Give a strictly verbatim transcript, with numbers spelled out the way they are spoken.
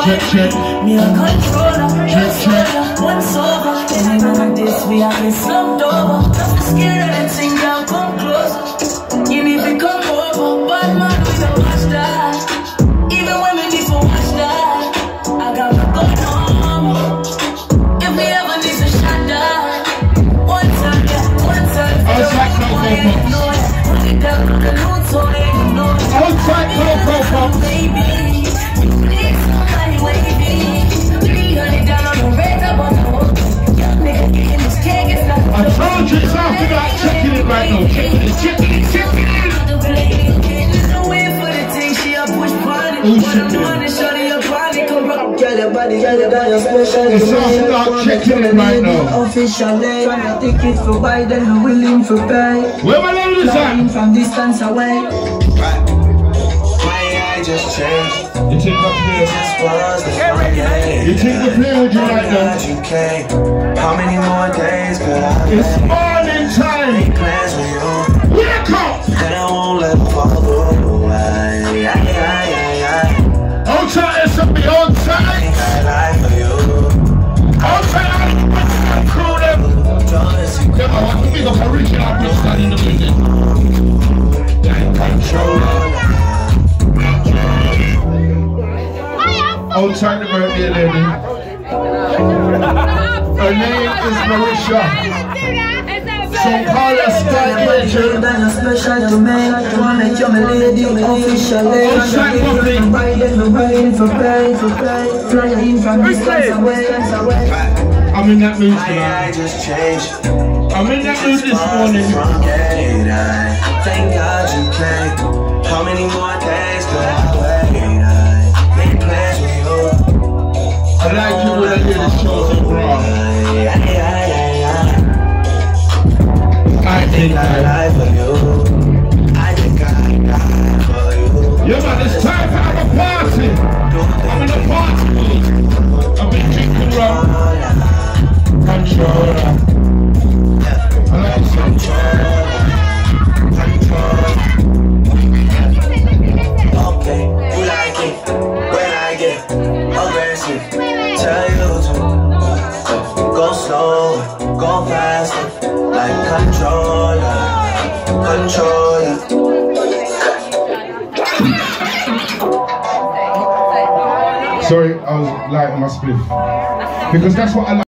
Check, check. Me a controller, check, check. Once over, anywhere like this, we are get slumped over. I'm scared of that thing, girl, come closer. You need to come over, but man, we don't watch that. Even when we need to watch that, I got my gun on. If we ever need to shut down, one time, yeah, one time. Outside Coco Pops. Outside Coco Pops. Baby, you need somebody wavy. three hundred down on the red, I want to hold you. Young nigga getting this cake, it's not. I told you it's after that. Checking it right now. Checking it, checking it, checking it. Oh shit. It's after that. Checking it right now. Officially, trying to take it for wide and I'm willing to pay. Where my name is at? From distance away. My eye just changed. You take the play. You take the play with you right now. How many more days could I It's morning time. plans with you? Wake up. And I won't let it fall away. Outside S M B, outside. I lie for you. Outside, I'm crew them. Yeah, I want to be the original person in the building. Then control. Outside the birthday lady. Her name is Marisha. So call her Star Agent. Special to me, wanna make you my lady officially. Outside public. I'm willing for pay, for pay. Flying in from distance away, away. I'm in that mood My tonight. eye just changed. I'm in that mood this morning. Thank God you came. How many more days could I wait? I made plans with you. I like you when I hear the shows in raw. I think I I lie for you. I think I lie for you. Yeah, man, it's time to have a party. I'm in a party mood. I've been drinking rum. Controller. I like the controller. Okay, you like it when I get aggressive. Tell you to go slow, go faster, like controller, controller. Sorry, I was lighting my spliff. Because that's what I like.